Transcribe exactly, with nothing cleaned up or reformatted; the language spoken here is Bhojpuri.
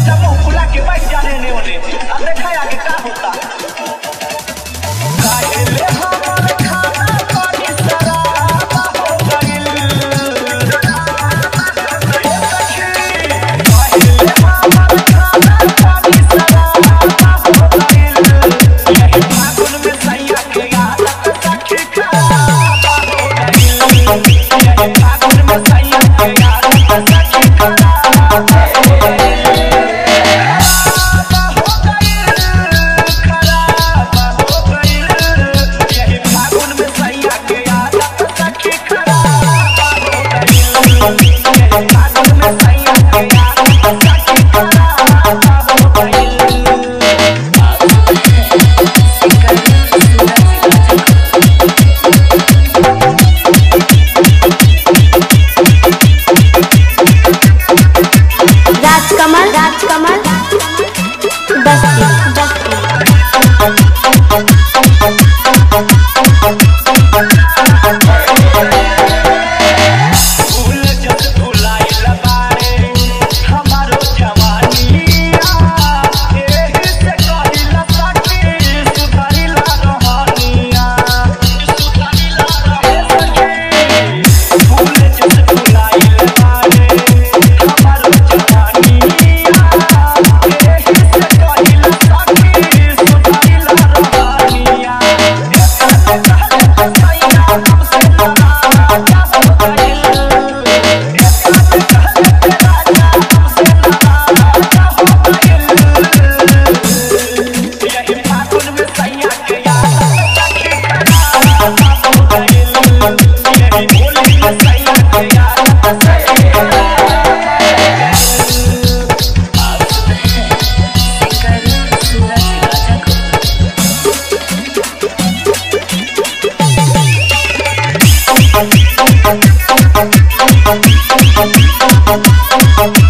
जब मुंह फुला के बैठ जाने ने होने अब देखा आगे क्या होता काहे ले हमर खाना पानी शराबा हो गइल काहे ले हमर खाना पानी शराबा हो गइल यही फागुन में सैया के आदत सखी खराबा हो गइल यही फागुन में सैया के आदत सखी खराबा हो गइल राजकमल राजकमल बस्ती फूल जब फुलाइल बारे हमारो जवानिया एही से कहिला सखी सुधरिला रहनिया सुधरिला रहनिया फूल जब फुलाइल बारे हमारो जवानिया एही से कहिला सखी सुधरिला रहनिया Thank you.